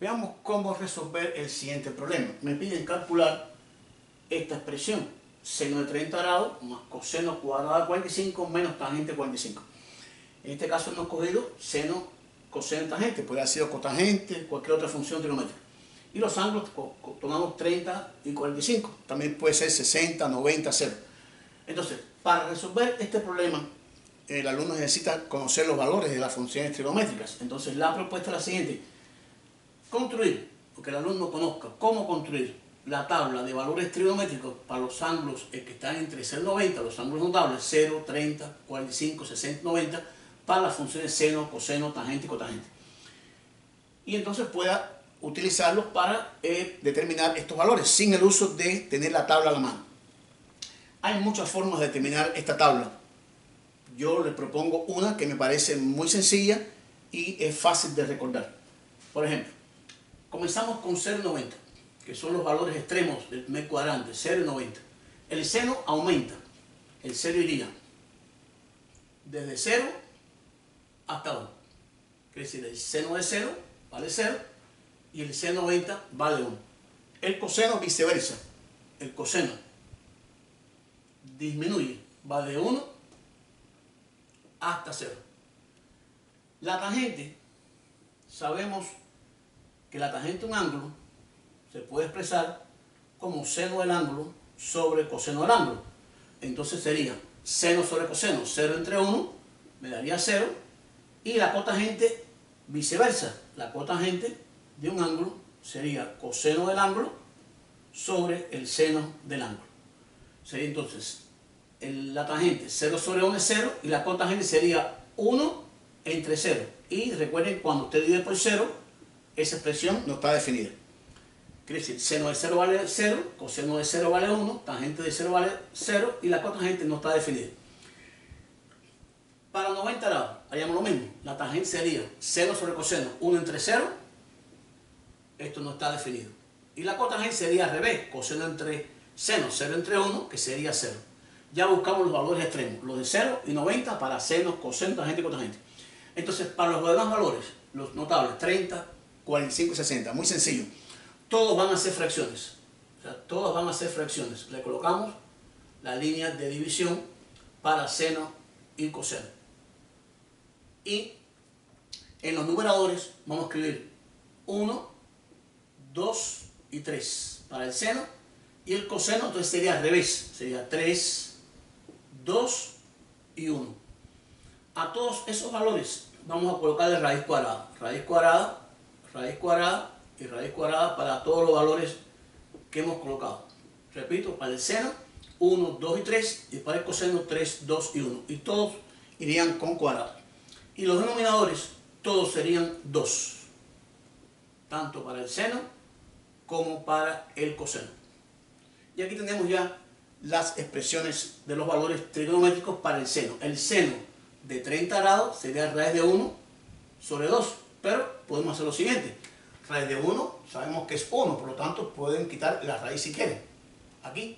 Veamos cómo resolver el siguiente problema. Me piden calcular esta expresión, seno de 30 grados más coseno cuadrado de 45 menos tangente de 45. En este caso hemos cogido seno, coseno y tangente, puede haber sido cotangente, cualquier otra función trigonométrica. Y los ángulos tomamos 30 y 45, también puede ser 60, 90, 0. Entonces, para resolver este problema, el alumno necesita conocer los valores de las funciones trigonométricas. Entonces, la propuesta es la siguiente: construir, porque el alumno conozca cómo construir la tabla de valores trigonométricos para los ángulos que están entre 0 y 90, los ángulos notables, 0, 30, 45, 60, 90, para las funciones seno, coseno, tangente y cotangente. Y entonces pueda utilizarlos para determinar estos valores, sin el uso de tener la tabla a la mano. Hay muchas formas de determinar esta tabla. Yo le propongo una que me parece muy sencilla y es fácil de recordar. Por ejemplo, comenzamos con 0,90, que son los valores extremos del primer cuadrante, 0 y 90. El seno aumenta, el 0 iría desde 0 hasta 1. Quiere decir, el seno de 0 vale 0 y el seno 90 vale 1. El coseno viceversa, el coseno disminuye, va de 1 hasta 0. La tangente, sabemos que la tangente de un ángulo se puede expresar como seno del ángulo sobre coseno del ángulo. Entonces sería seno sobre coseno, 0 entre 1, me daría 0, y la cotangente viceversa. La cotangente de un ángulo sería coseno del ángulo sobre el seno del ángulo. Sería entonces la tangente 0 sobre 1 es 0 y la cotangente sería 1 entre 0. Y recuerden, cuando usted divide por 0, esa expresión no está definida. Quiere decir, seno de 0 vale 0, coseno de 0 vale 1, tangente de 0 vale 0 y la cotangente no está definida. Para 90 grados, haríamos lo mismo. La tangente sería seno sobre coseno, 1 entre 0. Esto no está definido. Y la cotangente sería al revés, coseno entre seno, 0 entre 1, que sería 0. Ya buscamos los valores extremos, los de 0 y 90 para seno, coseno, tangente y cotangente. Entonces, para los demás valores, los notables, 30, 45 y 60, muy sencillo. Todos van a ser fracciones. O sea, todos van a ser fracciones. Le colocamos la línea de división para seno y coseno. Y en los numeradores vamos a escribir 1, 2 y 3 para el seno. Y el coseno entonces sería al revés. Sería 3, 2 y 1. A todos esos valores vamos a colocarle raíz cuadrada. Raíz cuadrada, raíz cuadrada y raíz cuadrada para todos los valores que hemos colocado. Repito, para el seno 1, 2 y 3 y para el coseno 3, 2 y 1. Y todos irían con cuadrado. Y los denominadores todos serían 2. Tanto para el seno como para el coseno. Y aquí tenemos ya las expresiones de los valores trigonométricos para el seno. El seno de 30 grados sería raíz de 1 sobre 2. Pero podemos hacer lo siguiente. Raíz de 1 sabemos que es 1, por lo tanto pueden quitar la raíz si quieren. Aquí.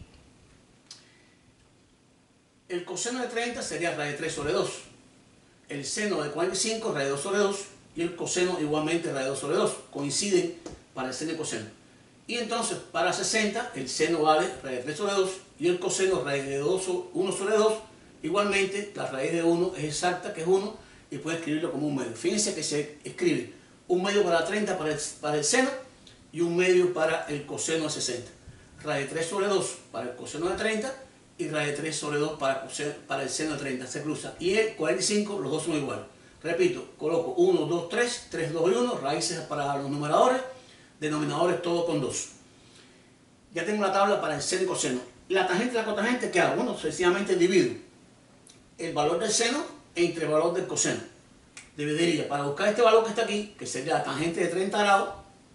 El coseno de 30 sería raíz de 3 sobre 2. El seno de 45 raíz de 2 sobre 2. Y el coseno igualmente raíz de 2 sobre 2. Coinciden para el seno y coseno. Y entonces para 60 el seno vale raíz de 3 sobre 2 y el coseno raíz de 1 sobre 2. Igualmente la raíz de 1 es exacta, que es 1, y puede escribirlo como un medio. Fíjense que se escribe un medio para 30 para el seno y un medio para el coseno de 60. Raíz de 3 sobre 2 para el coseno de 30 y raíz de 3 sobre 2 para el seno de 30. Se cruza. Y el 45 los dos son iguales. Repito, coloco 1, 2, 3, 3, 2 y 1, raíces para los numeradores, denominadores todo con 2. Ya tengo la tabla para el seno y coseno. La tangente y la cotangente, ¿qué hago? Bueno, sencillamente divido el valor del seno entre el valor del coseno. Dividiría, para buscar este valor que está aquí, que sería la tangente de 30 grados,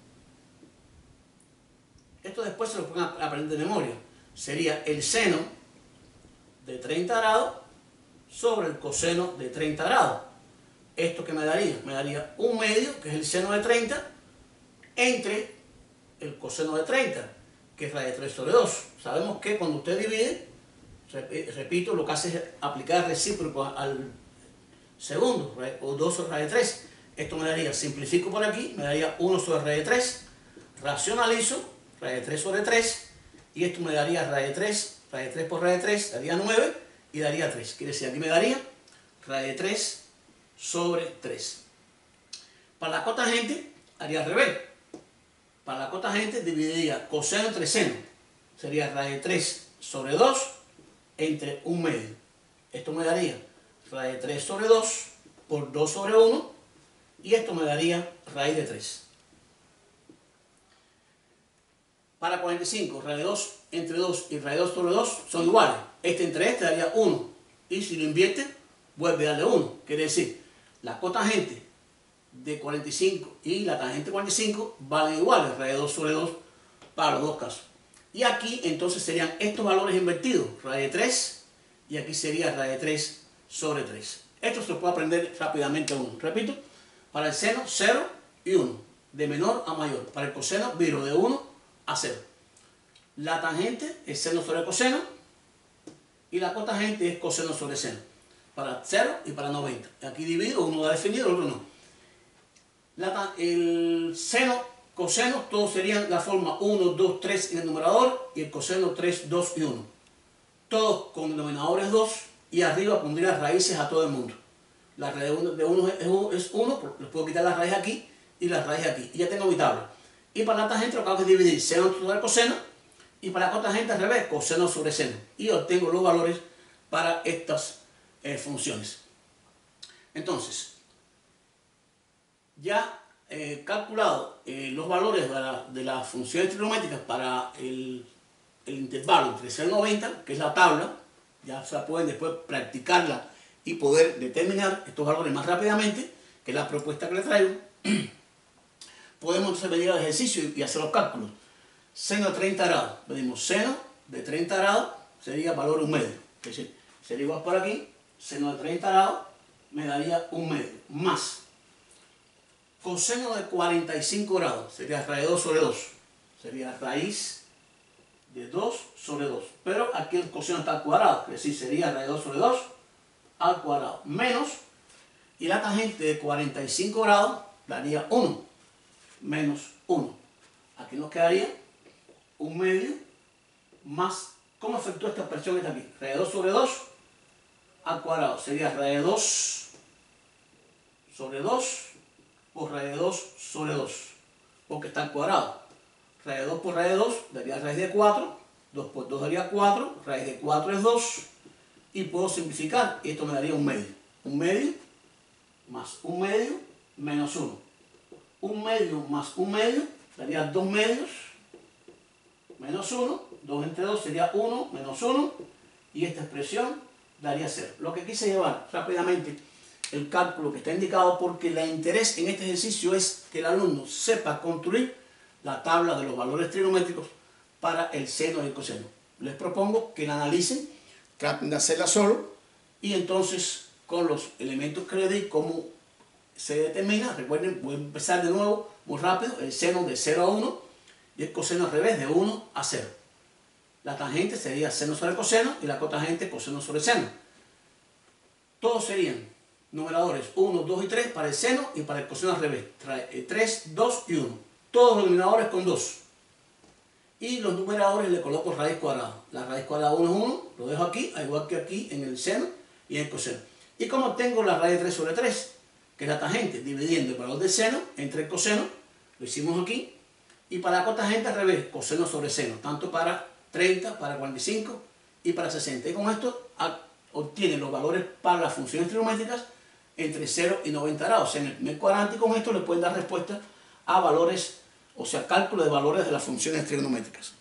esto después se lo pueden aprender de memoria, sería el seno de 30 grados sobre el coseno de 30 grados. ¿Esto qué me daría? Me daría un medio, que es el seno de 30, entre el coseno de 30, que es raíz de 3 sobre 2. Sabemos que cuando usted divide, repito, lo que hace es aplicar el recíproco al segundo, o 2 sobre raíz de 3. Esto me daría, simplifico por aquí, me daría 1 sobre raíz de 3, racionalizo, raíz de 3 sobre 3, y esto me daría raíz de 3 por raíz de 3, daría 9, y daría 3. Quiere decir, aquí me daría raíz de 3 sobre 3. Para la cotangente, haría al revés. Para la cotangente, dividiría coseno entre seno. Sería raíz de 3 sobre 2 entre 1 medio. Esto me daría raíz de 3 sobre 2 por 2 sobre 1, y esto me daría raíz de 3. Para 45, raíz de 2 entre 2 y raíz de 2 sobre 2 son iguales. Este entre este daría 1. Y si lo invierte, vuelve a darle 1. Quiere decir, la cotangente de 45 y la tangente de 45 valen iguales, raíz de 2 sobre 2 para los dos casos. Y aquí entonces serían estos valores invertidos, raíz de 3, y aquí sería raíz de 3 sobre 3. Esto se puede aprender rápidamente uno. Repito, para el seno 0 y 1, de menor a mayor. Para el coseno viro de 1 a 0. La tangente es seno sobre coseno, y la cotangente es coseno sobre seno, para 0 y para 90. Aquí divido, uno da definido, el otro no. El seno, coseno, todos serían la forma 1, 2, 3 en el numerador, y el coseno 3, 2 y 1. Todos con denominadores 2, y arriba pondría raíces a todo el mundo. La raíz de 1 es 1, les puedo quitar la raíz aquí y la raíz aquí, y ya tengo mi tabla. Y para la tangente lo que hago es dividir seno sobre coseno, y para la cotangente al revés, coseno sobre seno, y obtengo los valores para estas funciones. Entonces, ya calculado los valores de las funciones trigonométricas para el intervalo entre 0 y 90, que es la tabla, ya se pueden después practicarla y poder determinar estos valores más rápidamente, que es la propuesta que les traigo. Podemos entonces venir al ejercicio y hacer los cálculos. Seno de 30 grados, pedimos seno de 30 grados, sería valor 1 medio. Es decir, sería igual por aquí, seno de 30 grados me daría 1 medio, más coseno de 45 grados, sería raíz de 2 sobre 2, sería raíz de 2 sobre 2, pero aquí el coseno está al cuadrado, es decir, sería raíz de 2 sobre 2 al cuadrado, menos, y la tangente de 45 grados daría 1, menos 1. Aquí nos quedaría 1 medio más, ¿cómo efectúa esta expresión que está aquí? Raíz de 2 sobre 2 al cuadrado, sería raíz de 2 sobre 2 por raíz de 2 sobre 2, porque está al cuadrado. Raíz de 2 por raíz de 2 daría raíz de 4, 2 por 2 daría 4, raíz de 4 es 2, y puedo simplificar, y esto me daría 1 medio. 1 medio más 1 medio menos 1. 1 medio más 1 medio daría 2 medios menos 1, 2 entre 2 sería 1 menos 1, y esta expresión daría 0. Lo que quise llevar rápidamente el cálculo que está indicado, porque el interés en este ejercicio es que el alumno sepa construir la tabla de los valores trigonométricos para el seno y el coseno. Les propongo que la analicen, traten de hacerla solo, y entonces con los elementos que les di, cómo se determina. Recuerden, voy a empezar de nuevo muy rápido: el seno de 0 a 1 y el coseno al revés, de 1 a 0. La tangente sería seno sobre coseno, y la cotangente coseno sobre seno. Todos serían numeradores 1, 2 y 3 para el seno, y para el coseno al revés, 3, 2 y 1. Todos los denominadores con 2. Y los numeradores le coloco raíz cuadrada. La raíz cuadrada 1 es 1, lo dejo aquí, al igual que aquí en el seno y en el coseno. Y como tengo la raíz de 3 sobre 3, que es la tangente, dividiendo el valor del seno entre el coseno, lo hicimos aquí. Y para la cotangente al revés, coseno sobre seno, tanto para 30, para 45 y para 60. Y con esto obtienen los valores para las funciones trigonométricas entre 0 y 90 grados. En el primer cuadrante, y con esto le pueden dar respuesta a valores, o sea, cálculo de valores de las funciones trigonométricas.